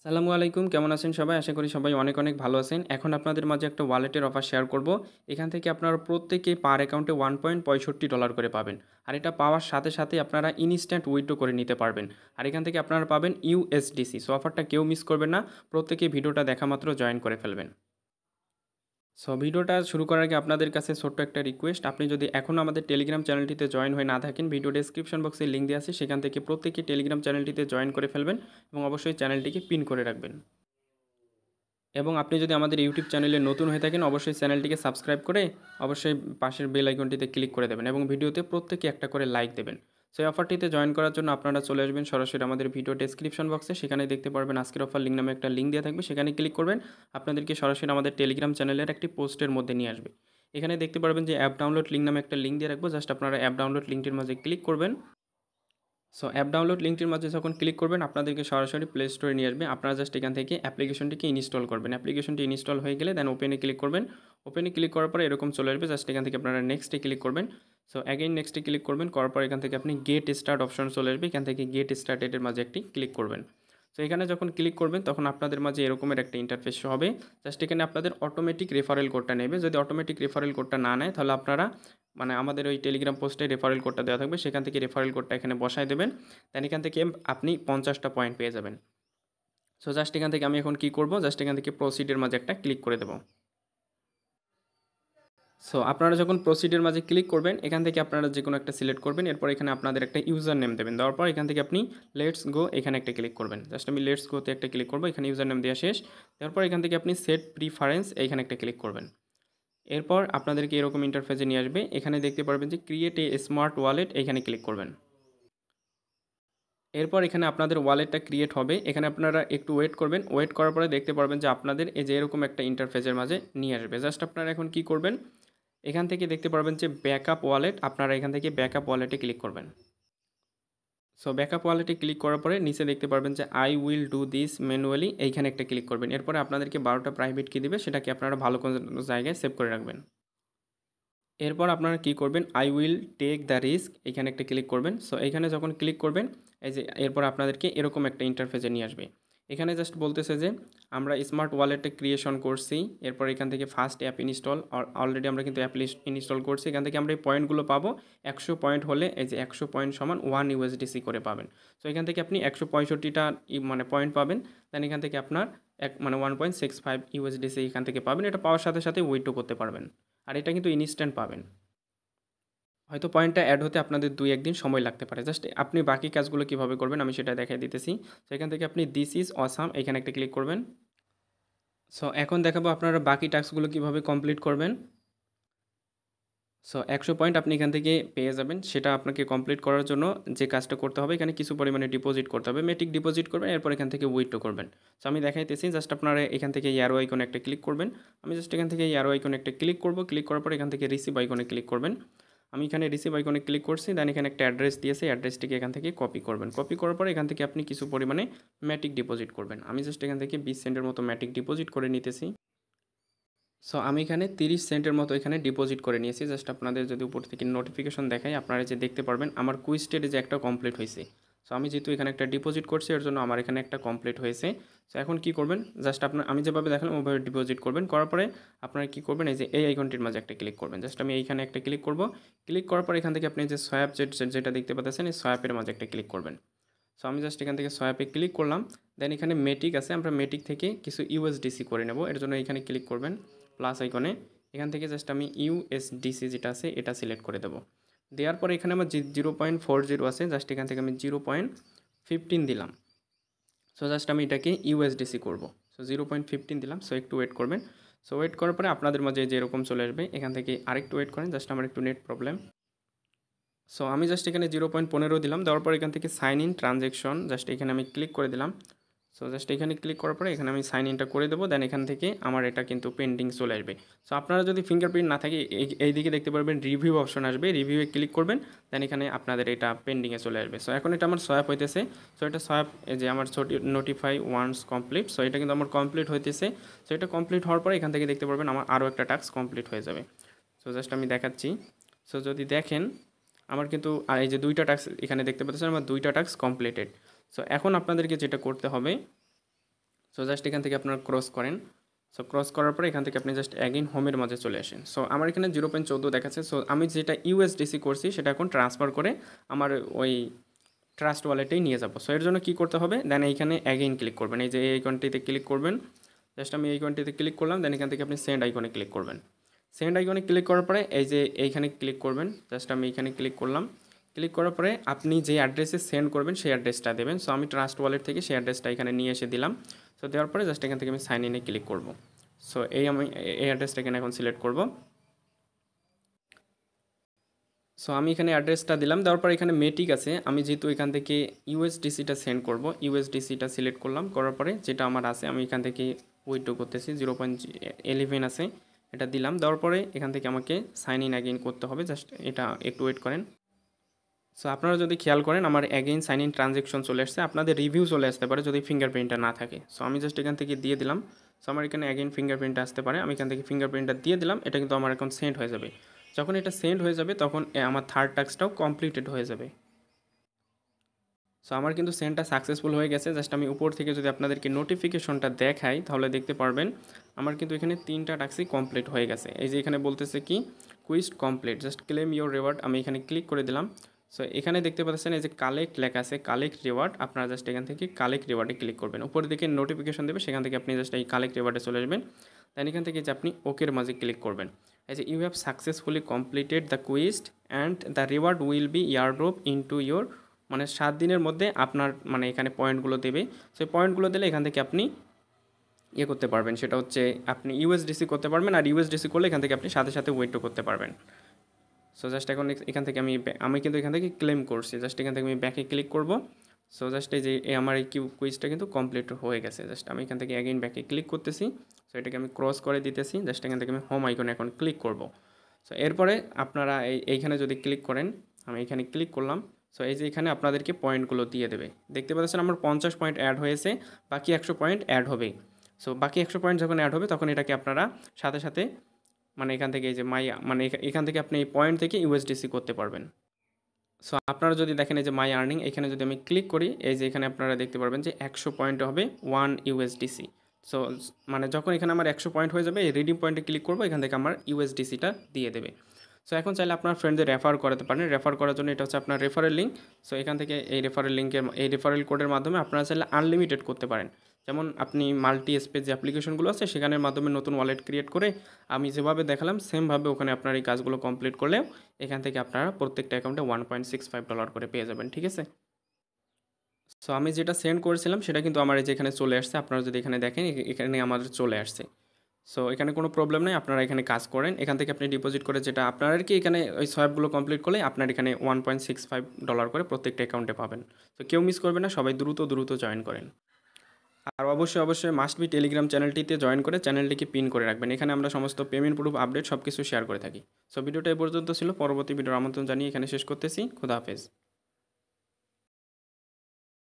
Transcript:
আসসালামু আলাইকুম, কেমন আছেন সবাই? আশা করি সবাই অনেক অনেক ভালো আছেন। এখন আপনাদের মাঝে একটা ওয়ালেটের অফার শেয়ার করব। এখান থেকে আপনারা প্রত্যেকেই পার অ্যাকাউন্টে $1.65 করে পাবেন। আর এটা পাওয়ার সাথে সাথে আপনারা ইনস্ট্যান্ট উইথড্র করে নিতে পারবেন। আর এখান থেকে আপনারা পাবেন ইউএসডিসি। সো অফারটা কেউ মিস করবেন না। প্রত্যেকেই ভিডিওটা দেখা মাত্র জয়েন করে ফেলবেন। সো ভিডিওটা শুরু করার আগে আপনাদের কাছে ছোট্ট একটা রিকোয়েস্ট, আপনি যদি এখনও আমাদের টেলিগ্রাম চ্যানেলটিতে জয়েন হয়ে না থাকেন, ভিডিও ডেসক্রিপশন বক্সে লিঙ্ক দেওয়া আছে, সেখান থেকে প্রত্যেকেই টেলিগ্রাম চ্যানেলটিতে জয়েন করে ফেলবেন এবং অবশ্যই চ্যানেলটিকে পিন করে রাখবেন। এবং আপনি যদি আমাদের ইউটিউব চ্যানেলে নতুন হয়ে থাকেন, অবশ্যই চ্যানেলটিকে সাবস্ক্রাইব করে অবশ্যই পাশের বেল আইকনটিতে ক্লিক করে দেবেন এবং ভিডিওতে প্রত্যেকে একটা করে লাইক দেবেন। সো এই অফারটিতে জয়েন করার জন্য আপনারা চলে আসবেন সরাসরি আমাদের ভিডিও ডেসক্রিপশন বক্সে, সেখানে দেখতে পারবেন আজকের অফার লিঙ্ক নামে একটা লিঙ্ক দেওয়া থাকবে, সেখানে ক্লিক করবেন। আপনাদেরকে সরাসরি আমাদের টেলিগ্রাম চ্যানেলের একটি পোস্টের মধ্যে নিয়ে আসবে। এখানে দেখতে পারবেন যে অ্যাপ ডাউনলোড লিঙ্ক নামে একটা লিঙ্ক দিয়ে রাখবো, জাস্ট আপনারা অ্যাপ ডাউনলোড লিঙ্কটির মাঝে ক্লিক করবেন। সো অ্যাপ ডাউনলোড লিঙ্কটির মাঝে যখন ক্লিক করবেন, আপনাদেরকে সরাসরি প্লে স্টোরে নিয়ে আসবে। আপনারা জাস্ট এখান থেকে অ্যাপ্লিকেশনটিকে ইনস্টল করবেন। অ্যাপ্লিকেশনটি ইনস্টল হয়ে গেলে দেন ওপেনে ক্লিক করবেন। ওপেনে ক্লিক করার পরে এরকম চলে আসবে, জাস্ট এখান থেকে আপনারা নেক্সটে ক্লিক করবেন। সো অ্যাগেইন নেক্সটে ক্লিক করবেন, করার পর এখান থেকে আপনি গেট স্টার্ট অপশন চলে আসবে, এখান থেকে গেট স্টার্টেডের মাঝে একটি ক্লিক করবেন। সো এখানে যখন ক্লিক করবেন তখন আপনাদের মাঝে এরকমের একটা ইন্টারফেস হবে। জাস্ট এখানে আপনাদের অটোমেটিক রেফারেল কোডটা নেবে। যদি অটোমেটিক রেফারেল কোডটা না নেয় তাহলে আপনারা আমাদের ওই টেলিগ্রাম পোস্টে রেফারেল কোডটা দেওয়া থাকবে, সেখান থেকে রেফারেল কোডটা এখানে বসায় দেবেন। দেন এখান থেকে আপনি 50টা পয়েন্ট পেয়ে যাবেন। সো জাস্ট এখান থেকে আমি এখন কি করব, জাস্ট এখান থেকে প্রসিডের মাঝে একটা ক্লিক করে দেবো। সো আপনারা যখন প্রসিডের মাঝে ক্লিক করবেন, এখান থেকে আপনারা যে কোনো একটা সিলেক্ট করবেন। এরপর এখানে আপনাদের একটা ইউজার নেম দেবেন। দেওয়ার পর এখান থেকে আপনি লেটস গো এখানে একটা ক্লিক করবেন। জাস্ট আমি লেটস গোতে একটা ক্লিক করবো, এখানে ইউজার নেম দেওয়া শেষ। দেওয়ার পর এখান থেকে আপনি সেট প্রিফারেন্স এইখানে একটা ক্লিক করবেন। এরপর আপনাদেরকে এরকম ইন্টারফেসে নিয়ে আসবে। এখানে দেখতে পারবেন যে ক্রিয়েট এ স্মার্ট ওয়ালেট, এখানে ক্লিক করবেন। এরপর এখানে আপনাদের ওয়ালেটটা ক্রিয়েট হবে। এখানে আপনারা একটু ওয়েট করবেন। ওয়েট করার পরে দেখতে পারবেন যে আপনাদের এই যে এরকম একটা ইন্টারফেসের মাঝে নিয়ে আসবে। জাস্ট আপনারা এখন কি করবেন, এখান থেকে দেখতে পারবেন যে ব্যাকআপ ওয়ালেট, আপনারা এখান থেকে ব্যাকআপ ওয়ালেটে ক্লিক করবেন। সো ব্যাকআপ ওয়ালেটে ক্লিক করার পরে নিচে দেখতে পারবেন যে I will do this manually, এইখানে একটা ক্লিক করবেন। এরপরে আপনাদেরকে 12টা প্রাইভেট কি দিবে, সেটাকে আপনারা ভালো কোনো জায়গায় সেভ করে রাখবেন। এরপর আপনারা কি করবেন, I will take the risk, এখানে একটা ক্লিক করবেন। সো এখানে যখন ক্লিক করবেন, এই যে এরপর আপনাদেরকে এরকম একটা ইন্টারফেসে নিয়ে আসবে। এখানে জাস্ট বলতেছে যে আমরা স্মার্ট ওয়ালেটে ক্রিয়েশন করছি। এরপর এখান থেকে ফার্স্ট অ্যাপ ইনস্টল, অলরেডি আমরা কিন্তু অ্যাপ ইনস্টল করছি। এখান থেকে আমরা এই পয়েন্টগুলো পাবো। 100 পয়েন্ট হলে এই যে 100 পয়েন্ট সমান 1 ইউএসডিসি করে পাবেন। সো এখান থেকে আপনি 165টা পয়েন্ট পাবেন। দেন এখান থেকে আপনার 1.65 ইউএসডিসি এখান থেকে পাবেন। এটা পাওয়ার সাথে সাথে উইথড্র করতে পারবেন। আর এটা কিন্তু ইনস্ট্যান্ট পাবেন। হয়তো পয়েন্টটা অ্যাড হতে আপনাদের 2-1 দিন সময় লাগতে পারে। জাস্ট আপনি বাকি কাজগুলো কীভাবে করবেন আমি সেটা দেখাই দিতেছি। সো এখান থেকে আপনি দিস ইজ অসাম, এখানে একটা ক্লিক করবেন। সো এখন দেখাবো আপনারা বাকি টাস্কগুলো কীভাবে কমপ্লিট করবেন। সো 100 পয়েন্ট আপনি এখান থেকে পেয়ে যাবেন। সেটা আপনাকে কমপ্লিট করার জন্য যে কাজটা করতে হবে, এখানে কিছু পরিমাণে ডিপোজিট করতে হবে। মেটিক ডিপোজিট করবেন, এরপর এখান থেকে উইথড্র করবেন। সো আমি দেখাইতেছি, জাস্ট আপনারা এখান থেকে অ্যারো আইকনে একটা ক্লিক করবেন। আমি জাস্ট এখান থেকে অ্যারো আইকনে একটা ক্লিক করব। ক্লিক করার পর এখান থেকে রিসিভ আইকনে ক্লিক করবেন। আমি এখানে রিসিভ আইকনে ক্লিক করছি। দেন এখানে একটা অ্যাড্রেস দিয়েছে, অ্যাড্রেসটিকে এখান থেকে কপি করবেন। কপি করার পর এখান থেকে আপনি কিছু পরিমাণে ম্যাটিক ডিপোজিট করবেন। আমি জাস্ট এখান থেকে 20 সেন্টের মতো ম্যাটিক ডিপোজিট করে নিতেছি। সো আমি এখানে 30 সেন্টের মতো এখানে ডিপোজিট করে নিয়েছি। জাস্ট আপনাদের যদি উপর থেকে নোটিফিকেশন দেখাই, আপনারা যে দেখতে পারবেন আমার কুইজ স্টেটে যে একটা কমপ্লিট হয়েছে। সো আমি যেহেতু এখানে একটা ডিপোজিট করছি, এর জন্য আমার এখানে একটা কমপ্লিট হয়েছে। সো এখন কি করবেন, জাস্ট আমি যেভাবে দেখালাম ওভাবে ডিপোজিট করবেন। করার পরে আপনারা কি করবেন, এই যে এই আইকনটির মাঝে একটা ক্লিক করবেন। জাস্ট আমি এইখানে একটা ক্লিক করব। ক্লিক করার পর এখান থেকে আপনি যে সোয়াপ যেটা দেখতে পাচ্ছেন, এই সোয়াপের মাঝে একটা ক্লিক করবেন। সো আমি জাস্ট এখান থেকে সোয়াপে ক্লিক করলাম। দেন এখানে মেটিক আছে, আমরা মেটিক থেকে কিছু ইউএসডিসি করে নেব। এর জন্য এখানে ক্লিক করবেন প্লাস আইকনে। এখান থেকে জাস্ট আমি ইউএসডিসি যেটা আছে এটা সিলেক্ট করে দেবো। দেওয়ার পরে এখানে আমার 0.40 আছে, জাস্ট এখান থেকে আমি 0.15 দিলাম। সো জাস্ট আমি এটাকে ইউএসডিসি করব। সো 0.15 দিলাম। সো একটু ওয়েট করবেন। সো ওয়েট করার পরে আপনাদের মাঝে যে এরকম চলে আসবে, এখান থেকে আরেকটু ওয়েট করেন, জাস্ট আমার একটু নেট প্রবলেম। সো আমি জাস্ট এখানে 0.15 দিলাম। দেওয়ার পর এখান থেকে সাইন ইন ট্রানজ্যাকশন, জাস্ট এখানে আমি ক্লিক করে দিলাম। সো জাস্ট এখানে ক্লিক করার পরে এখানে আমি সাইন ইনটা করে দেবো। দেন এখান থেকে আমার এটা কিন্তু পেন্ডিং চলে আসবে। সো আপনারা যদি ফিঙ্গারপ্রিন্ট না থাকে, এই দিকে দেখতে পারবেন রিভিউ অপশন আসবে, রিভিউয়ে ক্লিক করবেন। দেন এখানে আপনাদের এটা পেন্ডিংয়ে চলে আসবে। সো এখন এটা আমার সোয়াপ হইতেছে। সো এটা সোয়াপ যে আমার নোটিফাই ওয়ান্স কমপ্লিট। সো এটা কিন্তু আমার কমপ্লিট হইতেছে। সো এটা কমপ্লিট হওয়ার পরে এখান থেকে দেখতে পারবেন আমার আরও একটা টাস্ক কমপ্লিট হয়ে যাবে। সো জাস্ট আমি দেখাচ্ছি। সো যদি দেখেন আমার কিন্তু আর এই যে 2টা টাস্ক এখানে দেখতে পাচ্ছেন, আমার 2টা টাস্ক কমপ্লিটেড। সো এখন আপনাদেরকে যেটা করতে হবে, সো জাস্ট এখান থেকে আপনারা ক্রস করেন। সো ক্রস করার পরে এখান থেকে আপনি জাস্ট অ্যাগেইন হোমের মাঝে চলে আসেন। সো আমার এখানে 0.14 দেখাচ্ছে। সো আমি যেটা ইউএসডিসি করছি সেটা এখন ট্রান্সফার করে আমার ওই ট্রাস্ট ওয়ালেটেই নিয়ে যাব। সো এর জন্য কী করতে হবে, দেন এইখানে অ্যাগেইন ক্লিক করবেন, এই যে এই আইকনটিতে ক্লিক করবেন। জাস্ট আমি এই আইকনটিতে ক্লিক করলাম, দেন এখান থেকে আপনি সেন্ড আইকনে ক্লিক করবেন। সেন্ড আইকনে ক্লিক করার পরে এই যে এইখানে ক্লিক করবেন, জাস্ট আমি এইখানে ক্লিক করলাম। ক্লিক করার পরে আপনি যে অ্যাড্রেসে সেন্ড করবেন সেই অ্যাড্রেসটা দেবেন। সো আমি ট্রাস্ট ওয়ালেট থেকে সেই অ্যাড্রেসটা এখানে নিয়ে এসে দিলাম। সো দেওয়ার পরে জাস্ট এখান থেকে আমি সাইন ইনে ক্লিক করব। সো আমি এই অ্যাড্রেসটা এখানে এখন সিলেক্ট করব। সো আমি এখানে অ্যাড্রেসটা দিলাম, দেওয়ার পর এখানে মেটিক আছে, আমি যেহেতু এখান থেকে ইউএসডিসিটা সেন্ড করব, ইউএসডিসিটা সিলেক্ট করলাম। করার পরে যেটা আমার আছে আমি এখান থেকে উইথড্র করতেছি, 0.11 আছে, এটা দিলাম। দেওয়ার পরে এখান থেকে আমাকে সাইন ইন অ্যাগেইন করতে হবে, জাস্ট এটা একটু ওয়েট করেন। সো আপনারা যদি খেয়াল করেন আমার অ্যাগেইন সাইন ইন ট্রানজ্যাকশন চলে আসছে, আপনাদের রিভিউ চলে আসতে পারে যদি ফিঙ্গারপ্রিন্টটা না থাকে। সো আমি জাস্ট এখান থেকে দিয়ে দিলাম। সো আমার এখানে অ্যাগেইন ফিঙ্গারপ্রিন্টটা আসতে পারে, আমি এখান থেকে ফিঙ্গারপ্রিন্টটা দিয়ে দিলাম। এটা কিন্তু আমার এখন সেন্ড হয়ে যাবে। যখন এটা সেন্ড হয়ে যাবে তখন আমার থার্ড টাস্কটাও কমপ্লিটেড হয়ে যাবে। সো আমার কিন্তু সেন্ডটা সাকসেসফুল হয়ে গেছে। জাস্ট আমি উপর থেকে যদি আপনাদেরকে নোটিফিকেশনটা দেখাই তাহলে দেখতে পারবেন আমার কিন্তু এখানে 3টা টাস্কই কমপ্লিট হয়ে গেছে। এই যে এখানে বলতেছে কি quiz complete, just claim your reward, আমি এখানে ক্লিক করে দিলাম। সো এখানে দেখতে পাচ্ছেন এই যে কালেক্ট লেখা আছে, কালেক্ট রিওয়ার্ড, আপনারা জাস্ট এখান থেকে কালেক্ট রিওয়ার্ডে ক্লিক করবেন। উপরের দিকে নোটিফিকেশন দেবে, সেখান থেকে আপনি জাস্ট এই কালেক্ট রিওয়ার্ডে চলে আসবেন। দেন এখান থেকে যে আপনি ওকের মাঝে ক্লিক করবেন। এই যে you have successfully completed the quiz and the reward will be airdrop into your, মানে 7 দিনের মধ্যে আপনার মানে এখানে পয়েন্টগুলো দেবে। সেই পয়েন্টগুলো দিলে এখান থেকে আপনি করতে পারবেন, সেটা হচ্ছে আপনি ইউএসডিসি করতে পারবেন। আর ইউএসডিসি করলে এখান থেকে আপনি সাথে সাথে উইথড্র করতে পারবেন। সো জাস্ট এখন এখান থেকে আমি কিন্তু এখান থেকে ক্লেম করছি, জাস্ট এখান থেকে আমি ব্যাকে ক্লিক করব। সো জাস্ট এই যে আমার এই কুইজটা কিন্তু কমপ্লিট হয়ে গেছে। জাস্ট আমি এখান থেকে অ্যাগেইন ব্যাকে ক্লিক করতেছি। সো এটাকে আমি ক্রস করে দিতেছি, জাস্ট এখান থেকে আমি হোম আইকনে এখন ক্লিক করব। সো এরপরে আপনারা এইখানে যদি ক্লিক করেন, আমি এখানে ক্লিক করলাম। সো এই যে এখানে আপনাদেরকে পয়েন্টগুলো দিয়ে দেবে, দেখতে পাচ্ছেন আমার 50 পয়েন্ট অ্যাড হয়েছে, বাকি 100 পয়েন্ট অ্যাড হবে। সো বাকি 100 পয়েন্ট যখন অ্যাড হবে তখন এটাকে আপনারা সাথে সাথে মানে এখান থেকে এই যে মানে এখান থেকে আপনি এই পয়েন্ট থেকে ইউএসডিসি করতে পারবেন। সো আপনারা যদি দেখেন এই যে মাই আর্নিং, এখানে যদি আমি ক্লিক করি, এই যে এখানে আপনারা দেখতে পারবেন যে 100 পয়েন্ট হবে 1 ইউএসডিসি। সো মানে যখন এখানে আমার 100 পয়েন্ট হয়ে যাবে, এই রিডিম পয়েন্টে ক্লিক করবো, এখান থেকে আমার ইউএসডিসিটা দিয়ে দেবে। সো এখন চাইলে আপনার ফ্রেন্ডদের রেফার করাতে পারেন। রেফার করার জন্য এটা হচ্ছে আপনার রেফারেল লিঙ্ক। সো এখান থেকে এই রেফারেল কোডের মাধ্যমে আপনারা চাইলে আনলিমিটেড করতে পারেন। যেমন আপনি মাল্টি স্পেস যে অ্যাপ্লিকেশনগুলো আছে সেখানের মাধ্যমে নতুন ওয়ালেট ক্রিয়েট করে আমি যেভাবে দেখালাম সেমভাবে ওখানে আপনার এই কাজগুলো কমপ্লিট করলেও এখান থেকে আপনারা প্রত্যেকটা অ্যাকাউন্টে $1.65 করে পেয়ে যাবেন, ঠিক আছে। সো আমি যেটা সেন্ড করেছিলাম সেটা কিন্তু আমার এই যে এখানে চলে আসছে, আপনারা যদি এখানে দেখেন এখানে আমাদের চলে আসছে। সো এখানে কোনো প্রবলেম নেই, আপনারা এখানে কাজ করেন। এখান থেকে আপনি ডিপোজিট করে যেটা আপনার আর কি এখানে ওই সোয়াইপগুলো কমপ্লিট করলে আপনার এখানে $1.65 করে প্রত্যেকটা অ্যাকাউন্টে পাবেন। তো কেউ মিস করবে না, সবাই দ্রুত জয়েন করেন। আর অবশ্যই মাস্ট বি টেলিগ্রাম চ্যানেলটিতে জয়েন করে চ্যানেলটিকে পিন করে রাখবেন, এখানে আমরা সমস্ত পেমেন্ট প্রুফ আপডেট সব কিছু শেয়ার করে থাকি। সো ভিডিওটা এই পর্যন্ত ছিল, পরবর্তী ভিডিওর আমন্ত্রণ জানিয়ে এখানে শেষ করতেছি। খোদা হাফেজ।